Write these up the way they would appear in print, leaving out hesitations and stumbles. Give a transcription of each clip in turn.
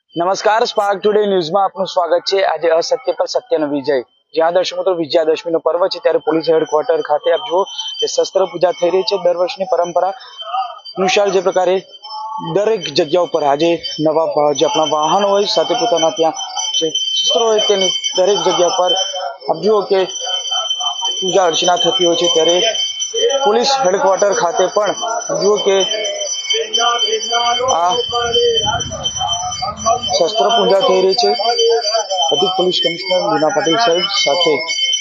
નમસ્કાર spark today ન્યૂઝમાં આપનું સ્વાગત છે। આજે અસત્ય પર સત્યનો વિજય। જ્યાં દર્શક મિત્રો વિજયાદશમીનો પર્વ છે ત્યારે પોલીસ હેડક્વાર્ટર ખાતે આપ જુઓ કે શસ્ત્ર પૂજા થઈ રહી છે। દર વર્ષની પરંપરા અનુસાર જે પ્રકારે દરેક જગ્યા ઉપર આજે નવા જે આપણા વાહનો હોય સાથે પોતાના ત્યાં જે શસ્ત્રો હોય તેની દરેક જગ્યા પર આપ જુઓ કે પૂજા અર્ચના થતી હોય છે। ત્યારે પોલીસ હેડક્વાર્ટર ખાતે પણ જુઓ કે આ शस्त्र पूजा થઈ રહી છે। અધિક પોલીસ કમિશનર મીના પટેલ સાહેબ સાથે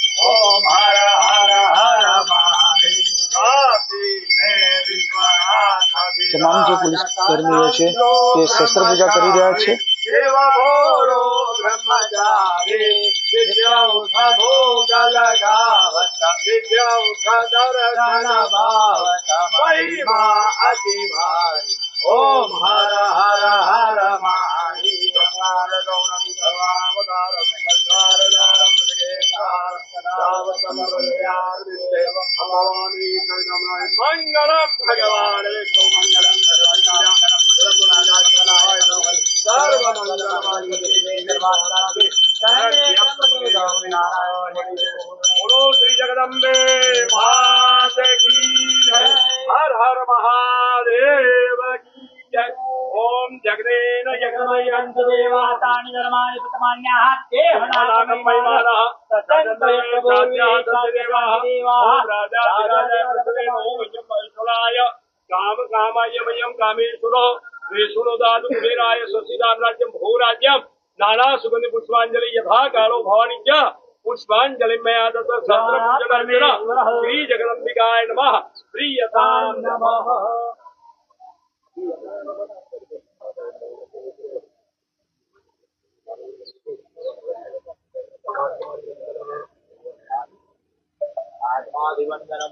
તમામ જે પોલીસ કર્મીઓ છે તે શસ્ત્ર પૂજા કરી રહ્યા છે। ओम हर हर हर मंगल भगवान बोलो श्री जगदम्बे मात की जय। हर हर महादेव की जय। ओम जगदेन जगमयंत देवातानि धर्माणि प्रथमान्याः देहनागमयमानः काम कामाय मयं कामेश्वरो वेशुनो दातु कुबेराय स्वस्तिदान राज्यं भोराज्यं नाना सुगंधि पुष्पांजलि यथा कालो भवानी च पुष्पांजलि मया दत्त सहस्र पूजनर्मेण श्री जगदम्बिकाय नमः। प्रियतां नमः। आत्मादिवंदनम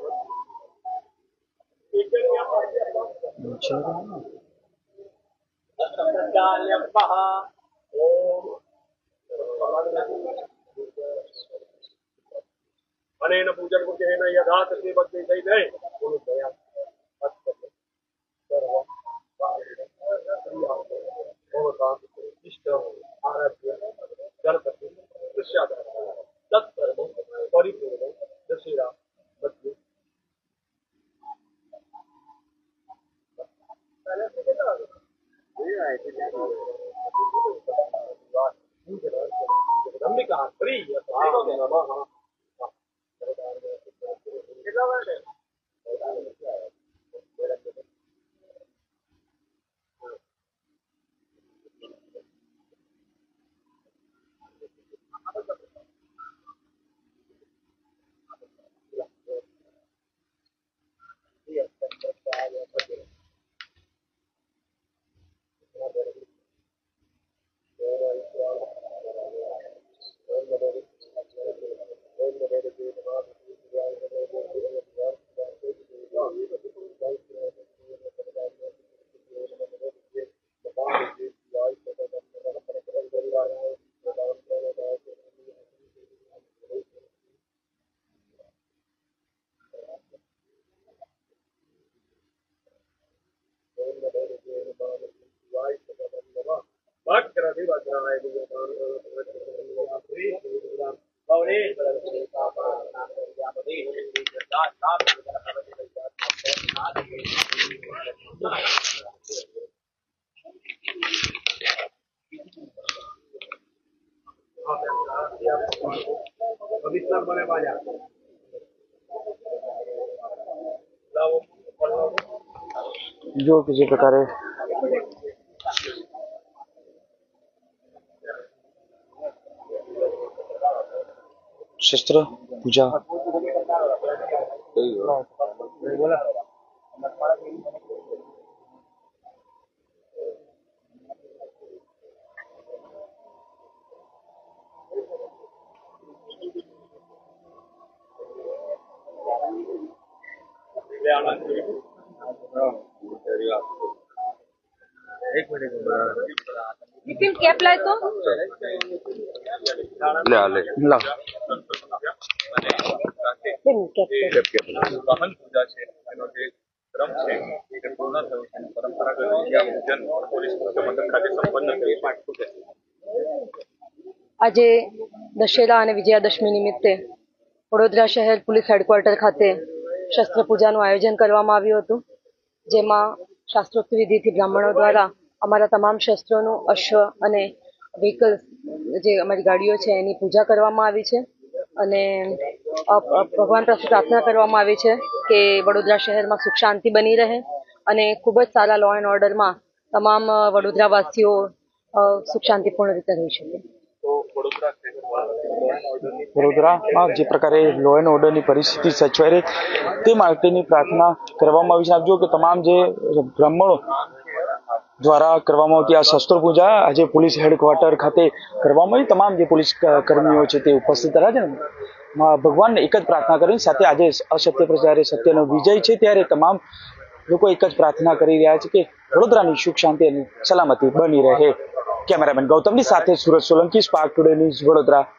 अनेन पूजन कुजेन यथा तस्मै भक्ति सहिते बोलो इष्ट आराध्य गणपति दृश्याधार तत्कर्म परिपूर्ण दशहरा बच्चे जगदम्बिका प्रियतां नमः। जो किसी प्रकार शस्त्र पूजा नितिन कैप लाए तो ला वाहन पूजा છે ક્રમ છે એ પૂર્ણ થયો છે અને પરંપરાગત રીતે આ પૂજન પોલીસ મુખ્ય મથક ખાતે સંપન્ન થયું છે. આજે દશેરા અને વિજયાદશમી નિમિત્તે વડોદરા શહેર પોલીસ હેડક્વાર્ટર ખાતે શસ્ત્ર પૂજાનું આયોજન કરવામાં આવ્યું હતું, જેમાં શાસ્ત્રોક્ત વિધિથી બ્રાહ્મણો દ્વારા અમારા તમામ શસ્ત્રોનું અશ્વ અને વ્હીકલ્સ જે અમારી ગાડીઓ છે એની પૂજા કરવામાં આવી છે અને ભગવાન પાસે પ્રાર્થના કરવામાં આવી છે કે વડોદરા શહેરમાં સુખ શાંતિ બની રહે અને ખૂબ જ સારા લો એન્ડ ઓર્ડરમાં તમામ વડોદરાવાસીઓ સુખ શાંતિપૂર્ણ રીતે રહી શકે. વડોદરામાં જે પ્રકારે લો એન્ડ ઓર્ડરની પરિસ્થિતિ સચવાઈ રહે તે માટેની પ્રાર્થના કરવામાં આવી છે. આપ જુઓ કે તમામ જે બ્રાહ્મણો દ્વારા કરવામાં આવતી આ શસ્ત્ર પૂજા આજે પોલીસ હેડક્વાર્ટર ખાતે કરવામાં આવી. તમામ જે પોલીસ કર્મીઓ છે તે ઉપસ્થિત રહ્યા છે ને ભગવાનને એક જ પ્રાર્થના કરીને સાથે આજે અસત્ય પર જ્યારે સત્યનો વિજય છે ત્યારે તમામ લોકો એક જ પ્રાર્થના કરી રહ્યા છે કે વડોદરાની સુખ શાંતિ અને સલામતી બની રહે. કેમેરામેન ગૌતમની સાથે Surat Solanki, spark today news, Vadodara.